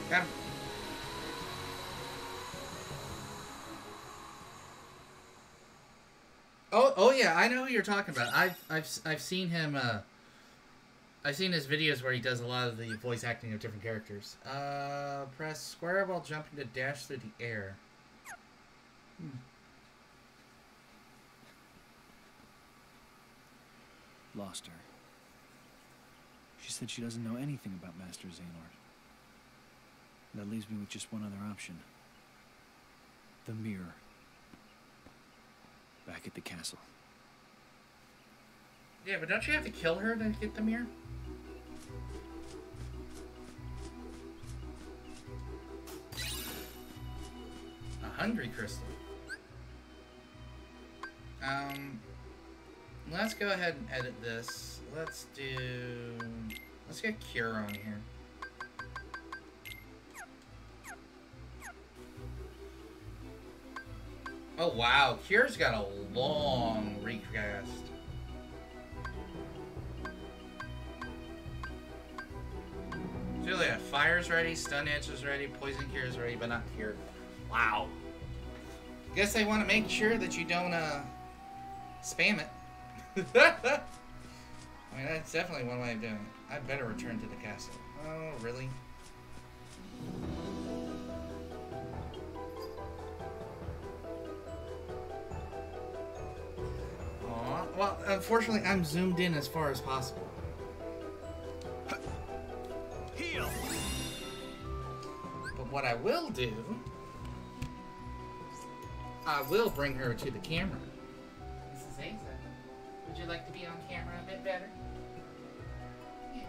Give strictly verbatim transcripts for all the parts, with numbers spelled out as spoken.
Got him. Oh, oh yeah, I know who you're talking about. I've, I've, I've seen him. Uh, I've seen his videos where he does a lot of the voice acting of different characters. Uh, press square while jumping to dash through the air. Hmm. Lost her. She said she doesn't know anything about Master Xehanort. That leaves me with just one other option. The mirror. Back at the castle. Yeah, but don't you have to kill her to get the mirror? A hungry crystal. Um, let's go ahead and edit this. Let's do... Let's get Cure on here. Oh wow, Cure's got a long recast. Julia, Fire's ready, Stun Edge is ready, Poison Cure is ready, but not Cure. Wow. Guess they want to make sure that you don't uh, spam it. I mean, that's definitely one way of doing it. I'd better return to the castle. Oh, really? Aw, well, unfortunately, I'm zoomed in as far as possible. Heal. But what I will do, I will bring her to the camera. Missus Asa, would you like to be on camera a bit better? Yeah.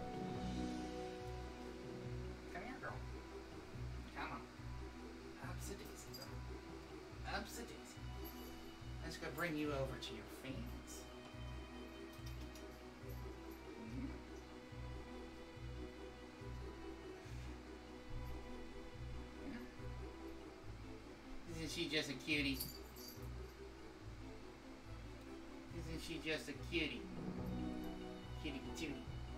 Come here, girl. Come on. Upsa daisy, girl. Upsa daisy. Let's go bring you over to your fans. Isn't she just a cutie? Isn't she just a cutie? Cutie patootie.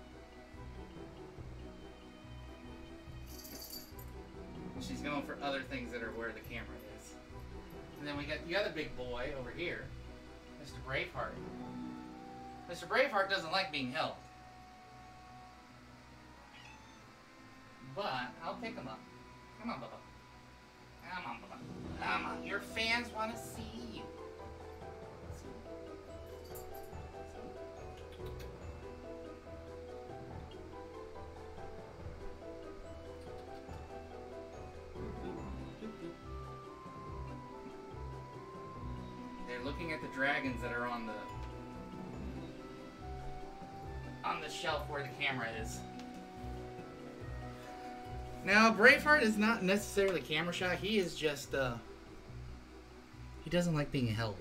She's going for other things that are where the camera is. And then we got the other big boy over here, Mister Braveheart. Mister Braveheart doesn't like being held. But I'll pick him up. Come on, Bubba. Come on, Bubba. Come on. Your fans want to see you. They're looking at the dragons that are on the on the shelf where the camera is. Now, Braveheart is not necessarily camera shy. He is just, uh... he doesn't like being held.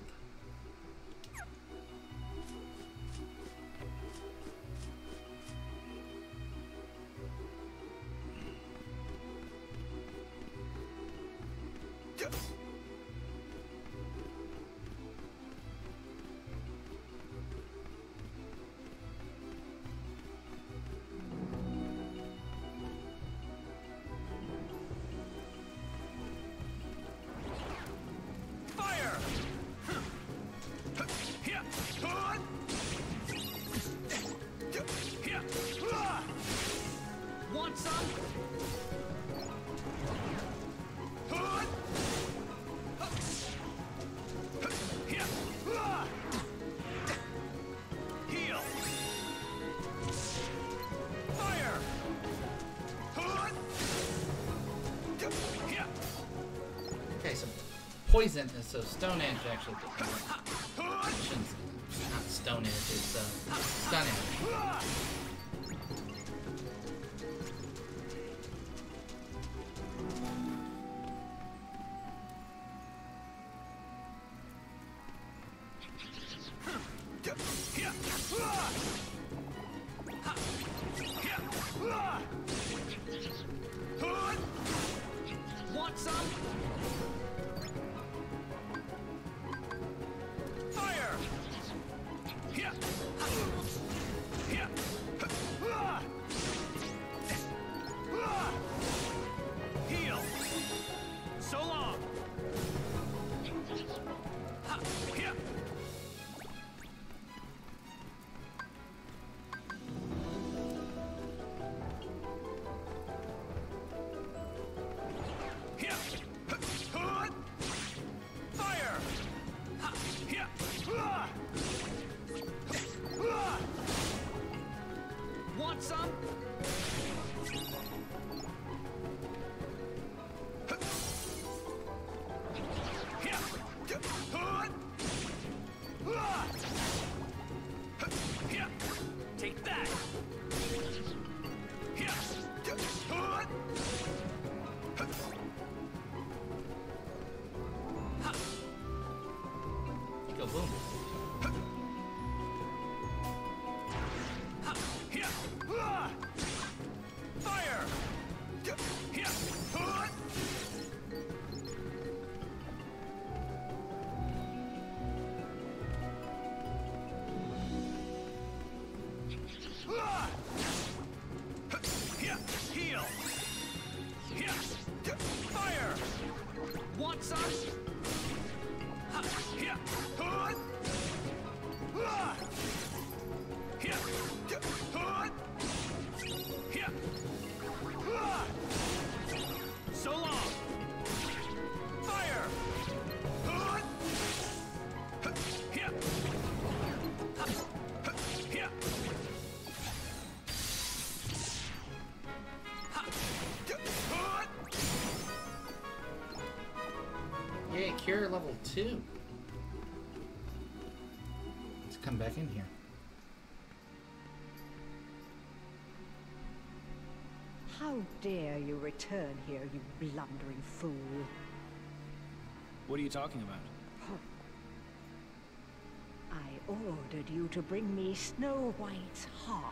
Poison, so Stone Edge actually not Stone Edge, it's uh, Stun Edge. Want some? So long. Fire. Yay, cure level two. Let's come back in here. How dare you return here, you blundering fool? What are you talking about? I ordered you to bring me Snow White's heart.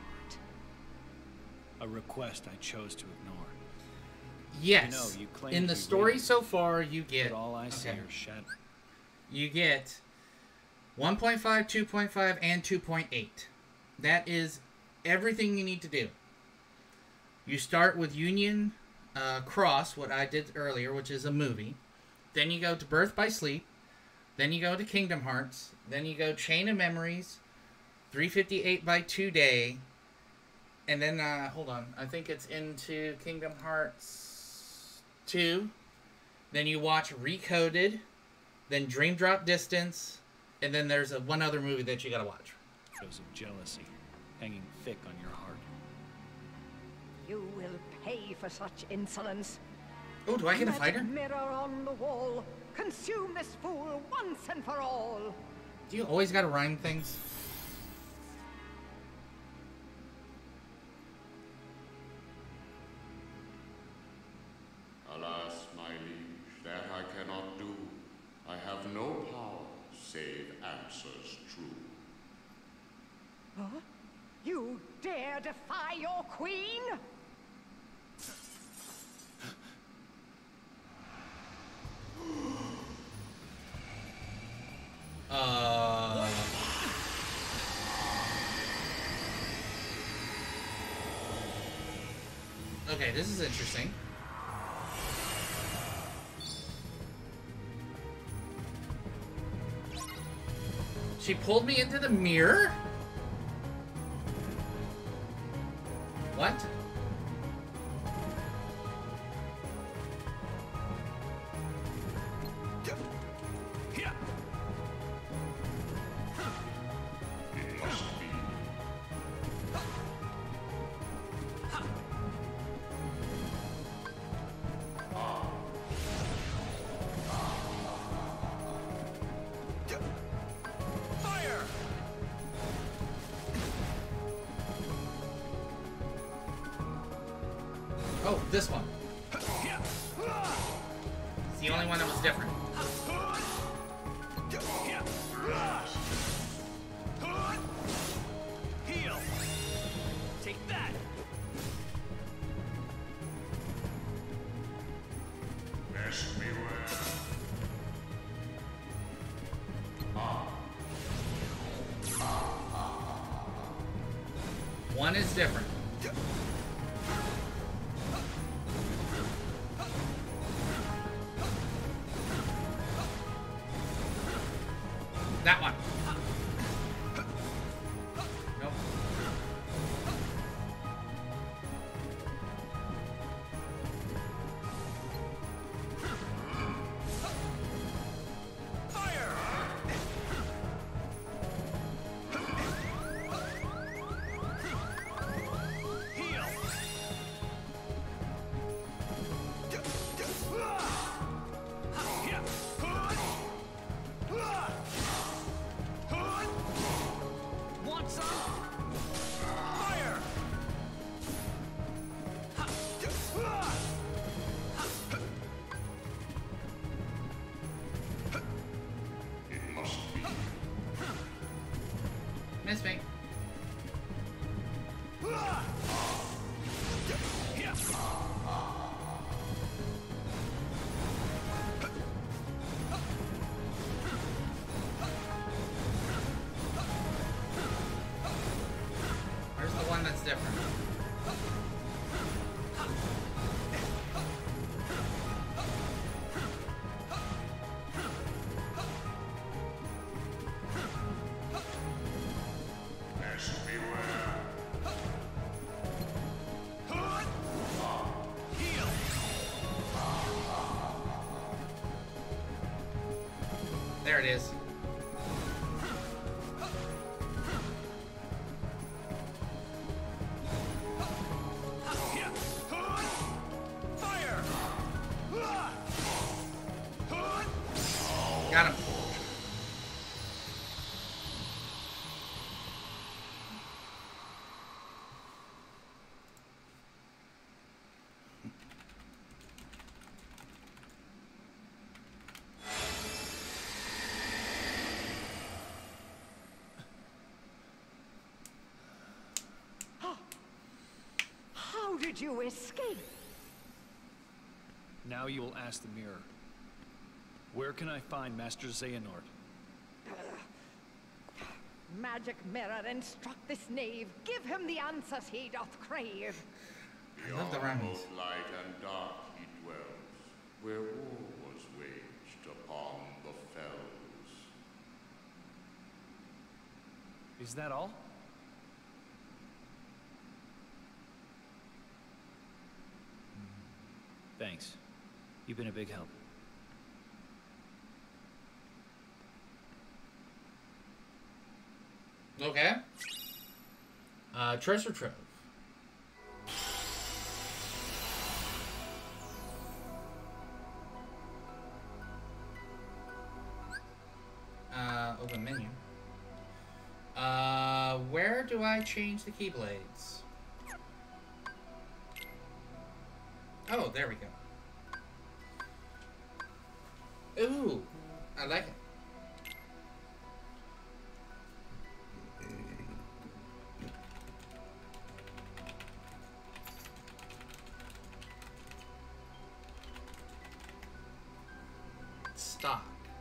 A request I chose to ignore. Yes. You know, you claim in to the be story radiant, so far, you get... But all I see okay. are shadows. You get one point five, two point five, and two point eight. That is everything you need to do. You start with Union uh, Cross, what I did earlier, which is a movie. Then you go to Birth by Sleep. Then you go to Kingdom Hearts. Then you go Chain of Memories, three fifty-eight by two Day. And then, uh, hold on, I think it's into Kingdom Hearts two. Then you watch Recoded. Then Dream Drop Distance. And then there's a, one other movie that you gotta watch. Shadows of jealousy hanging thick on your heart. You will pay for such insolence. Oh, do I get a Magic fighter? mirror on the wall. Consume this fool once and for all. Do you always gotta rhyme things? Alas, my liege, that I cannot do. I have no power save answers true. Huh? You dare defy your queen? Uh... Okay, this is interesting. She pulled me into the mirror? What? Oh, this one. It's the only one that was different. Heal. Take that. Best beware. One is different. That one. Nope. There it is. Fire! Got him. How did you escape? Now you will ask the mirror. Where can I find Master Xehanort? Magic mirror, instruct this knave. Give him the answers he doth crave. I love the Beyond rhymes. both light and dark he dwells, where war was waged upon the fells. Is that all? Thanks. You've been a big help. Okay. Uh, treasure trove. Uh, open menu. Uh, where do I change the keyblades? Oh, there we go. Ooh, I like it. Stock.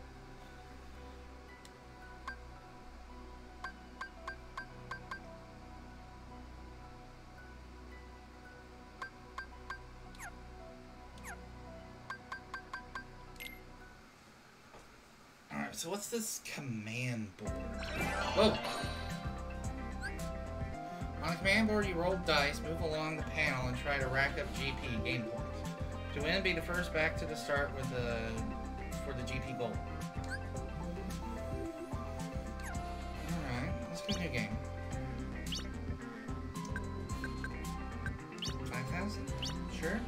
Alright, so what's this command board? Whoa! On the command board, you roll dice, move along the panel, and try to rack up G P game points. To win, be the first back to the start with the for the G P goal. Alright, let's go new game. five thousand? Sure.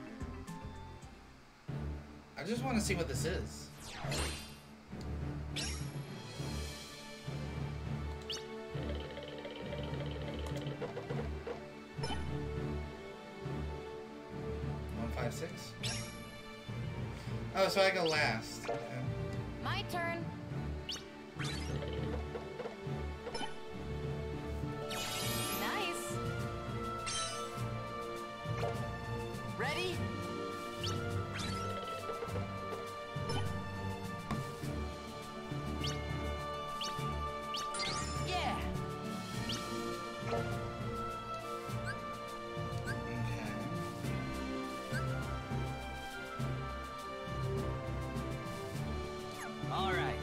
I just want to see what this is. Six. Oh, so I go last. Okay. My turn. Nice. Ready? Yeah. All right.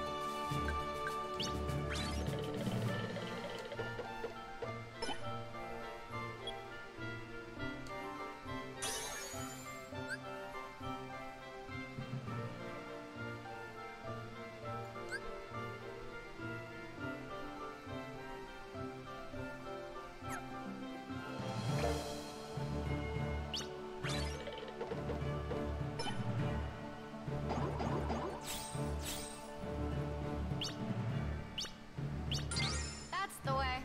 That's the way.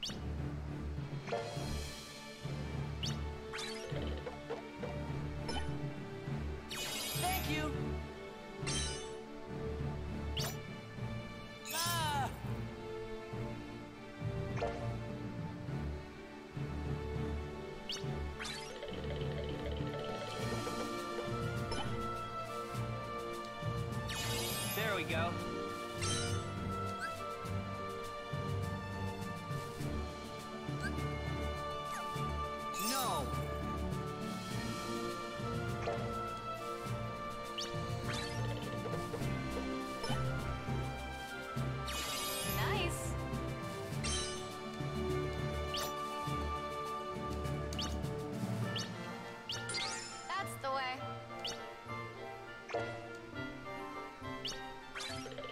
Thank you. Ah! There we go. No. Nice. That's the way.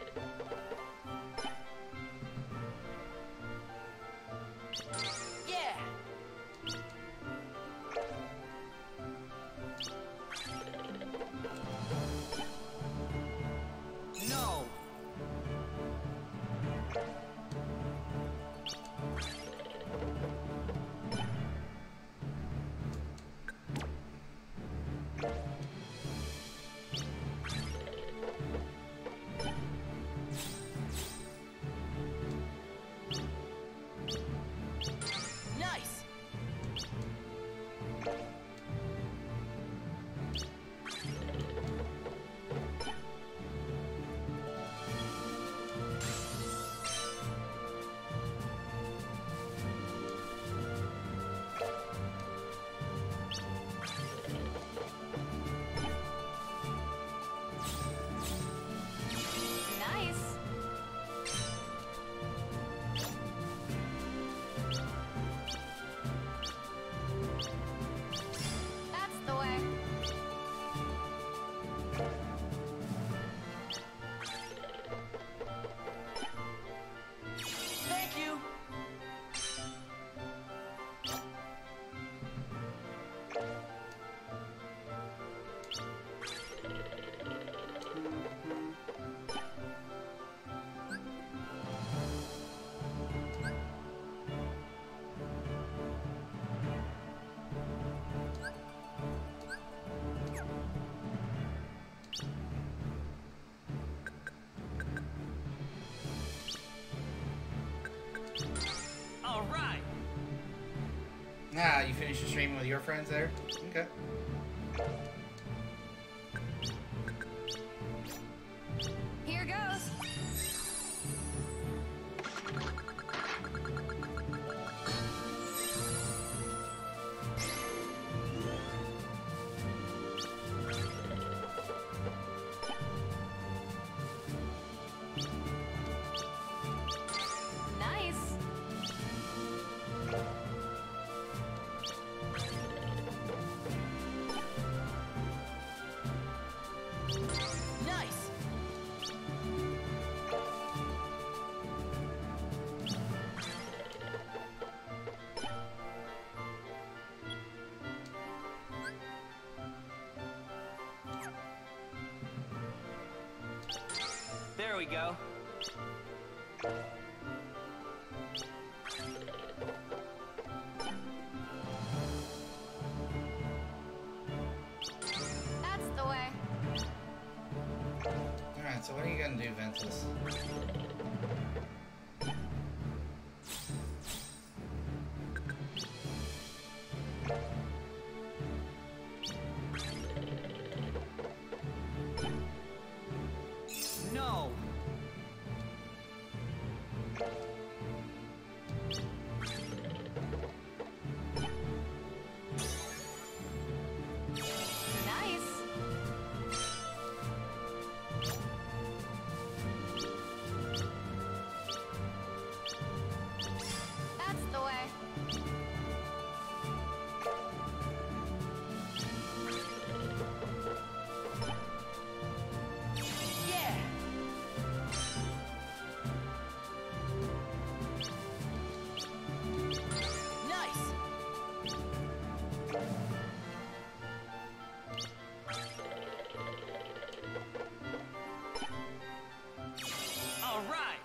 finish your streaming with your friends there? Okay. Here goes. Nice. Nice. There we go. That's the way. Alright, so what are you gonna do, Ventus? No. Nice. That's the way. Yeah. Nice. All right.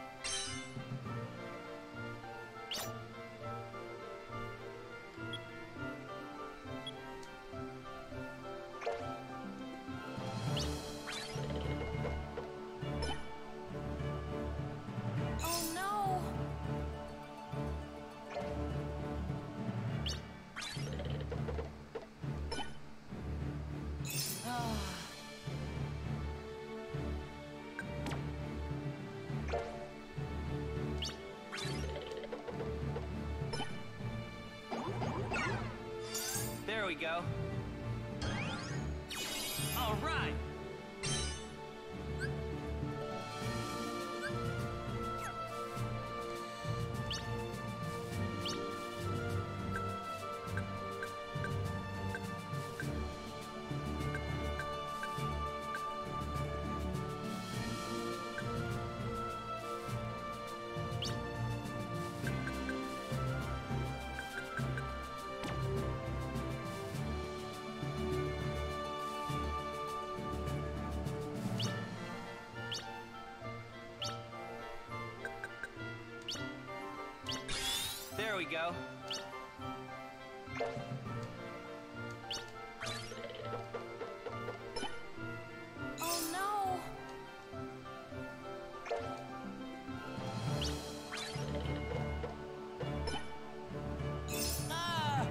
Oh no. There we go. All right. There we go. Oh no. Ah!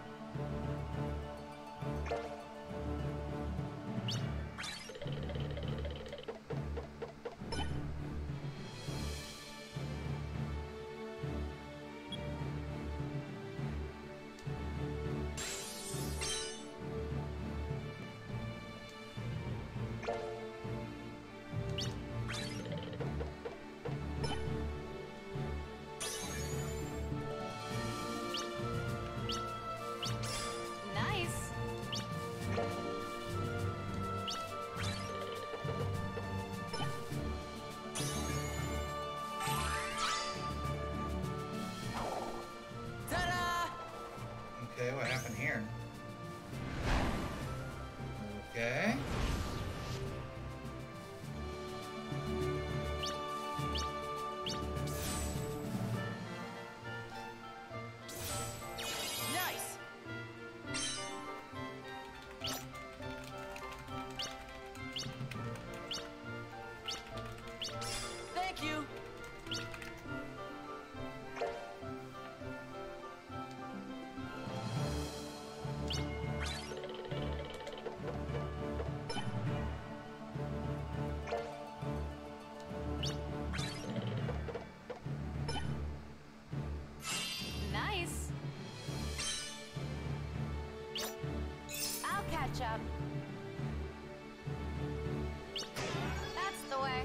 Nice. Ta-da! Okay, what happened here? Okay. Nice. Thank you. I'll catch up. That's the way.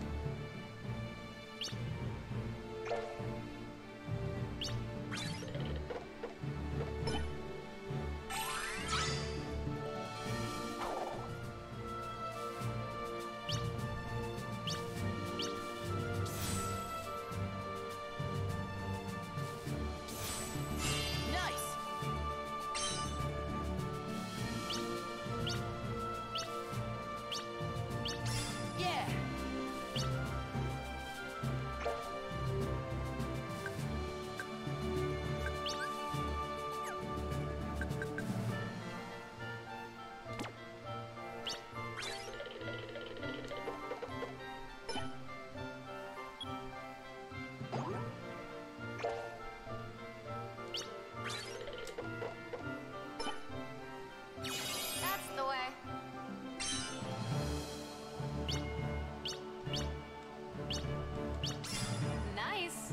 Nice. Yeah. That's the way. Nice.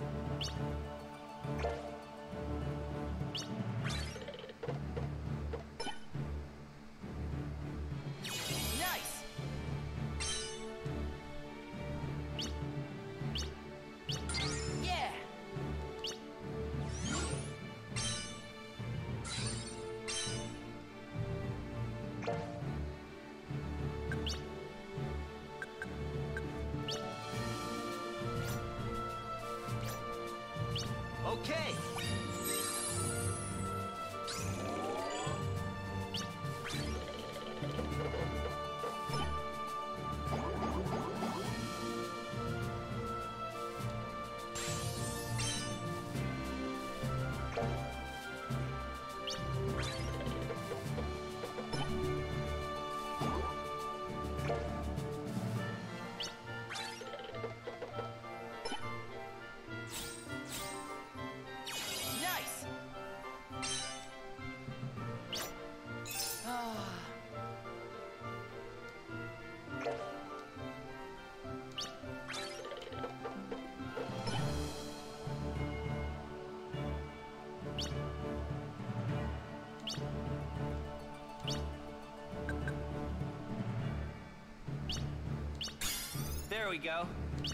Nice. Yeah. Okay. Nice. Ah. There we go.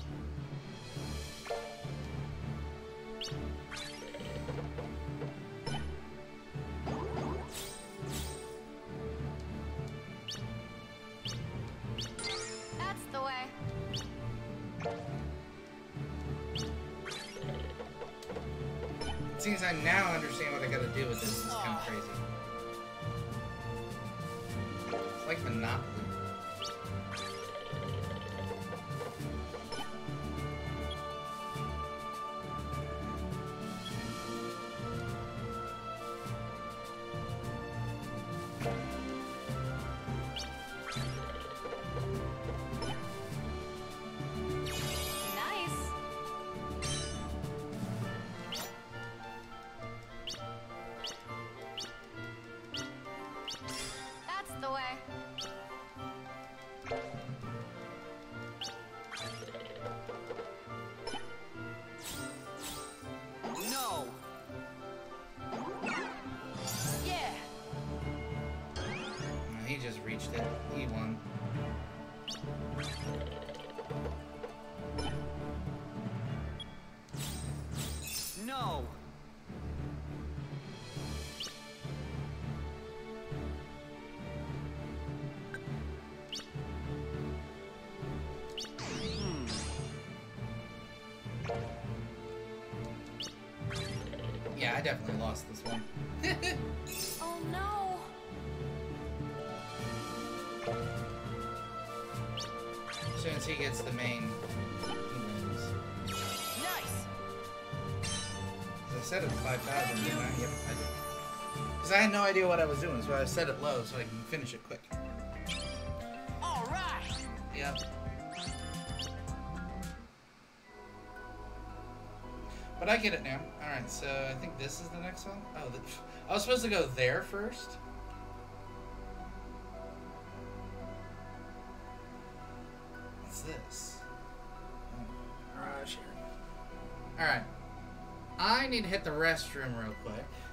That's the way. It seems I now understand what I gotta do with this. It's kind of crazy. It's like Monopoly. Nice. That's the way. No. Yeah. Uh, He just reached it. He won. No. Hmm. Yeah, I definitely lost this one. Oh no. As soon as he gets the main, he wins. Nice. As I said it's five thousand, didn't I? Yep, I did. Because I had no idea what I was doing, so I set it low so I can finish it quick. All right. Yep. But I get it now. Alright, so I think this is the next one. Oh, the, I was supposed to go there first. What's this? Oh, garage here. Alright. I need to hit the restroom real quick.